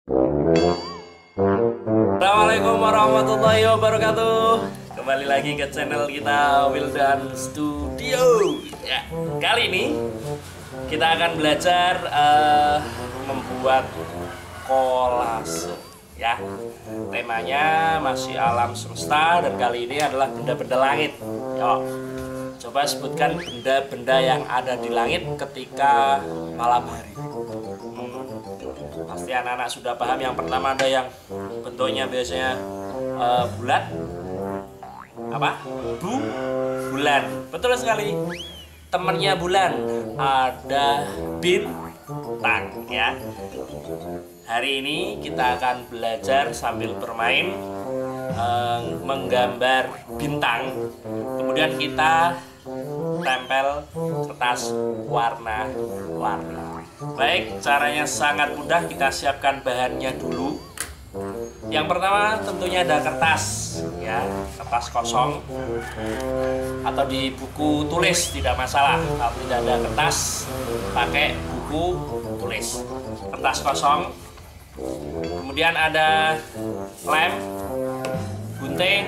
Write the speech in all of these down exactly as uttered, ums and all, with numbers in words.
Assalamualaikum warahmatullahi wabarakatuh. Kembali lagi ke channel kita Wildan Studio. Ya, kali ini kita akan belajar uh, membuat kolase. Ya, temanya masih alam semesta dan kali ini adalah benda-benda langit. Yo, coba sebutkan benda-benda yang ada di langit ketika malam hari. Pasti anak-anak sudah paham. Yang pertama ada yang bentuknya biasanya uh, bulat, apa? Bu, bulan. Betul sekali. Temannya bulan ada bintang, ya. Hari ini kita akan belajar sambil bermain uh, menggambar bintang. Kemudian kita tempel kertas warna-warni. Baik, caranya sangat mudah. Kita siapkan bahannya dulu. Yang pertama tentunya ada kertas, ya, kertas kosong atau di buku tulis tidak masalah. Kalau tidak ada kertas, pakai buku tulis. Kertas kosong. Kemudian ada lem, gunting.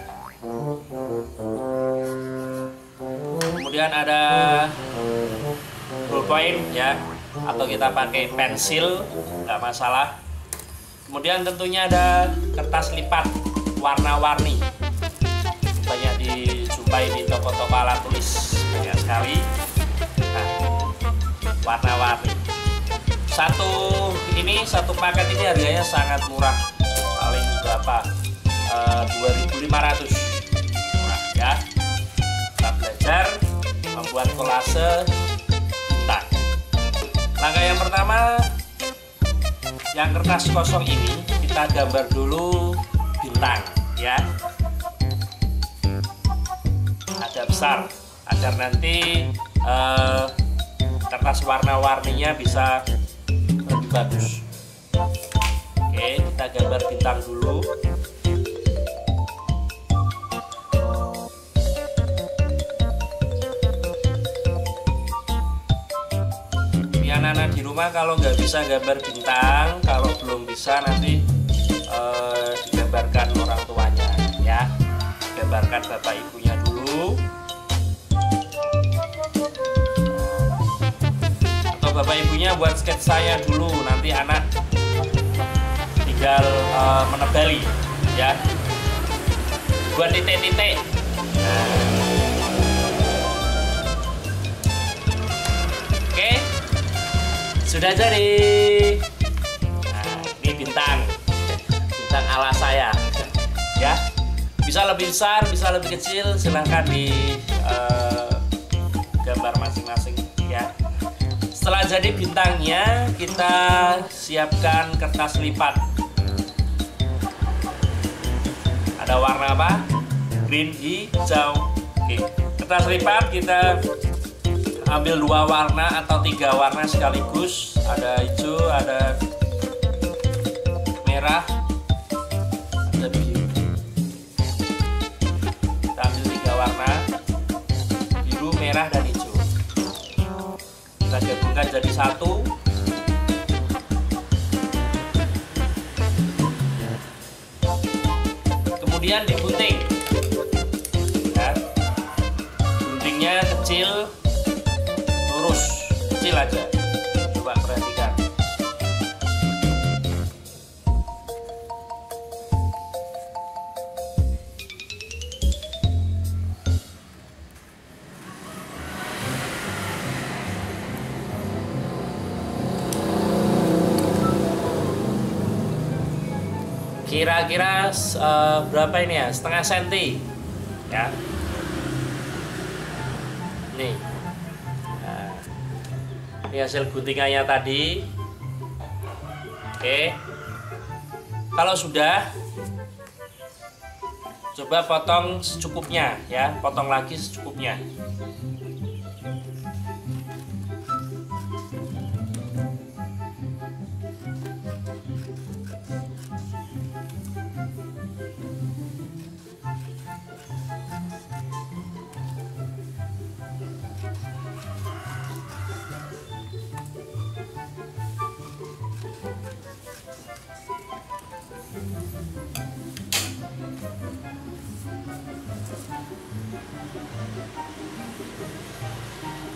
Kemudian ada ballpoint, ya, atau kita pakai pensil, nggak masalah. Kemudian tentunya ada kertas lipat warna-warni, banyak dijumpai di toko-toko alat tulis, banyak sekali. Nah, warna-warni. Satu ini satu paket ini harganya sangat murah, paling berapa? E, dua ribu lima ratus, murah, ya. Kita belajar membuat kolase bintang. Langkah yang pertama, yang kertas kosong ini kita gambar dulu bintang, ya, agak besar agar nanti eh, kertas warna-warninya bisa lebih bagus. Oke, kita gambar bintang dulu. Anak-anak di rumah kalau nggak bisa gambar bintang, kalau belum bisa nanti eh, digambarkan orang tuanya, ya, gambarkan bapak ibunya dulu, atau bapak ibunya buat sketsanya dulu, nanti anak tinggal eh, menebali, ya, buat titik-titik. Nah. Sudah jadi. Nah, ini bintang, bintang ala saya, ya. Bisa lebih besar, bisa lebih kecil, silahkan di uh, gambar masing-masing, ya. Setelah jadi bintangnya, kita siapkan kertas lipat. Ada warna apa? Green, hijau. Oke, kertas lipat kita ambil dua warna atau tiga warna sekaligus. Ada hijau, ada merah, ada biru. Kita ambil tiga warna, biru, merah, dan hijau. Kita gabungkan jadi satu. Kemudian digunting, ya. Guntingnya kecil, lurus, kecil aja. Coba perhatikan. Kira-kira uh, berapa ini ya? Setengah senti, ya. Nih. Ini hasil guntingannya tadi. Oke, kalau sudah, coba potong secukupnya, ya, potong lagi secukupnya.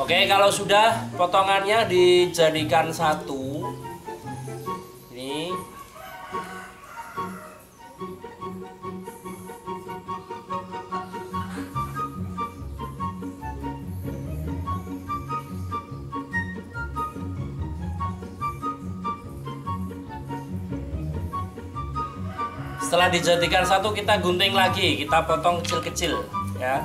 Oke, kalau sudah potongannya dijadikan satu, ini setelah dijadikan satu, kita gunting lagi, kita potong kecil-kecil ya.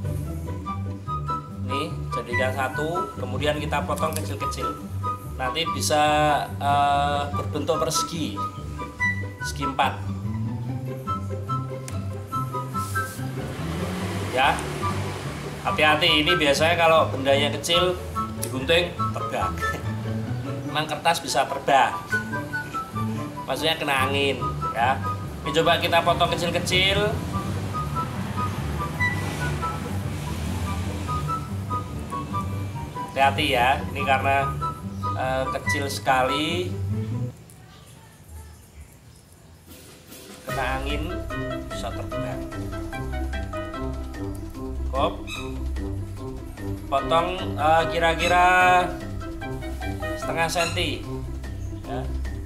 Nih, jadikan satu, kemudian kita potong kecil-kecil. Nanti bisa uh, berbentuk persegi, segi empat. Ya, hati-hati, ini biasanya kalau bendanya kecil digunting terbang. Memang kertas bisa terbang, maksudnya kena angin ya. Ini coba kita potong kecil-kecil. Hati-hati ya, ini karena uh, kecil sekali, kena angin bisa terbang. Kop, potong kira-kira uh, setengah senti ya.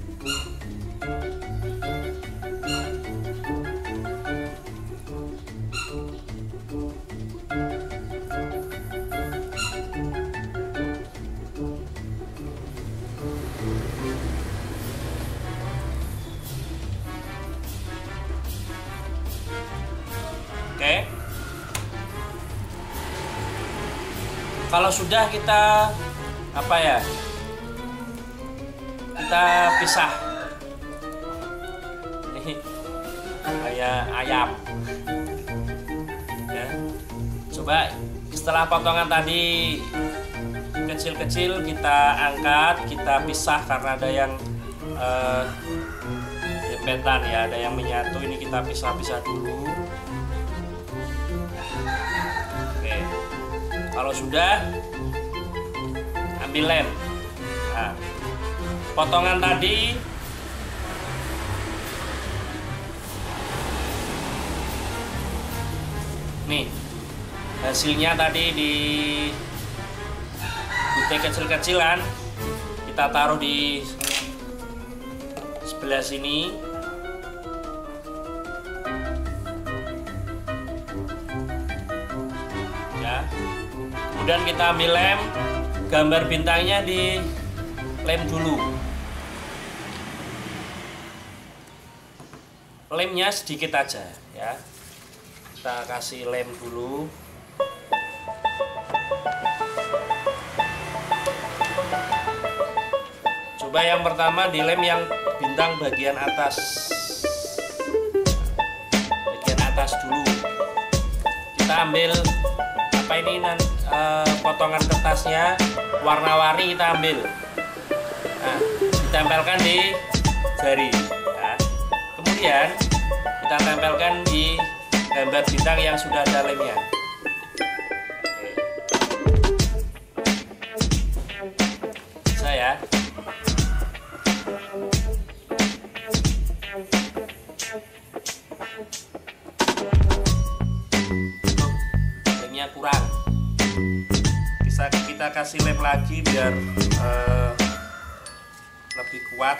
Oke, kalau sudah kita apa ya, kita pisah nih kayak ayam ya. Coba setelah potongan tadi kecil-kecil kita angkat, kita pisah karena ada yang eh, dempetan ya, ada yang menyatu. Ini kita pisah-pisah dulu. Kalau sudah, ambil lem. Nah, potongan tadi nih, hasilnya tadi di gunting kecil-kecilan, kita taruh di sebelah sini. Ya. Kemudian kita ambil lem, gambar bintangnya di lem dulu. Lemnya sedikit aja ya. Kita kasih lem dulu. Coba yang pertama di lem yang bintang bagian atas. Bagian atas dulu. Kita ambil apa ini nanti uh, potongan kertasnya warna-warni, kita ambil, nah, ditempelkan di jari ya. Kemudian kita tempelkan di gambar bintang yang sudah ada lemnya. Bisa ya. Kurang, bisa kita kasih lem lagi biar uh, lebih kuat.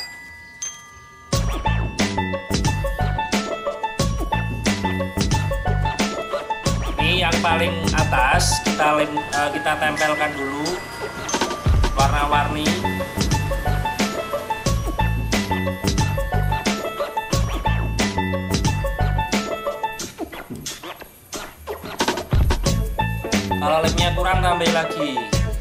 Ini yang paling atas kita lem, uh, kita tempelkan dulu warna-warni. Kalau lemnya kurang, tambah lagi.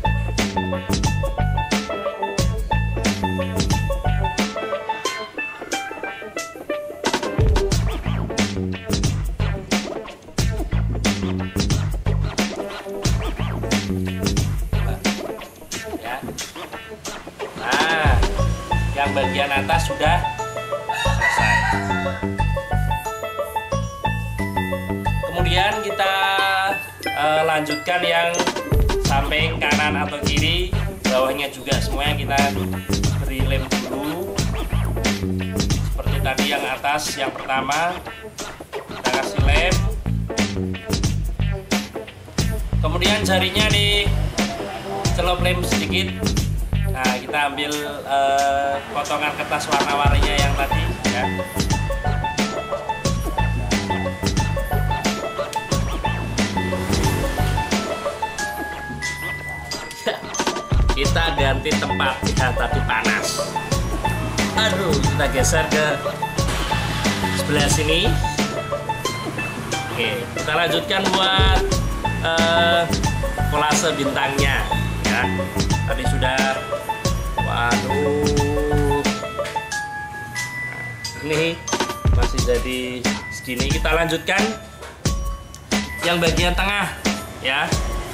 Ya. Nah, yang bagian atas sudah selesai. Kemudian kita Uh, lanjutkan yang samping kanan atau kiri, bawahnya juga semuanya kita beri lem dulu. Seperti tadi yang atas, yang pertama kita kasih lem. Kemudian jarinya celop lem sedikit. Nah, kita ambil uh, potongan kertas warna-warninya yang tadi ya. Kita ganti tempat ya, tadi panas. Aduh, kita geser ke sebelah sini. Oke, kita lanjutkan buat uh, kolase bintangnya ya. Tadi sudah, waduh, nah, ini masih jadi segini. Kita lanjutkan yang bagian tengah ya.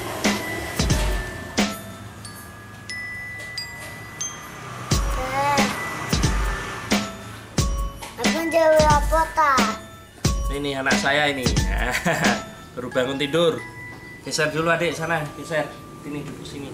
Ini anak saya ini baru bangun tidur. Geser dulu adik sana, geser sini duduk sini.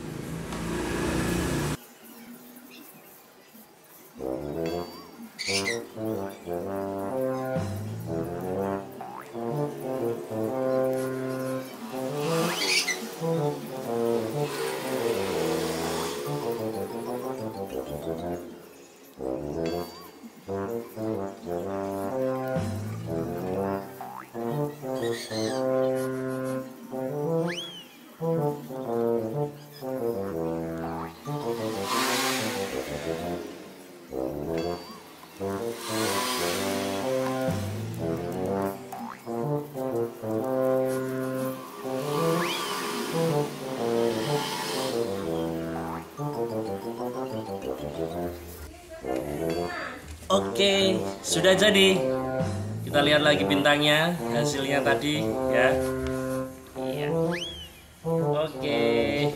Oke, sudah jadi. Kita lihat lagi bintangnya, hasilnya tadi ya. Iya. Oke.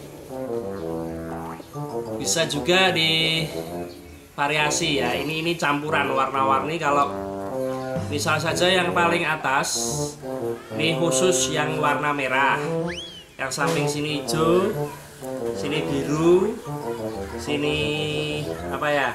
Bisa juga di variasi ya. Ini ini campuran warna-warni. Kalau misal saja yang paling atas ini khusus yang warna merah. Yang samping sini hijau, sini biru, sini apa ya?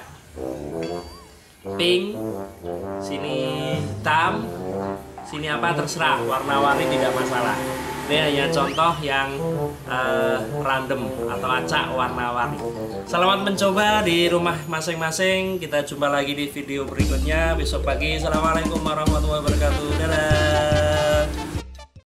Pink, sini hitam, sini apa terserah, warna-warni tidak masalah. Ini hanya contoh yang uh, random atau acak warna-warni. Selamat mencoba di rumah masing-masing. Kita jumpa lagi di video berikutnya besok pagi. Assalamualaikum warahmatullahi wabarakatuh. Dadah.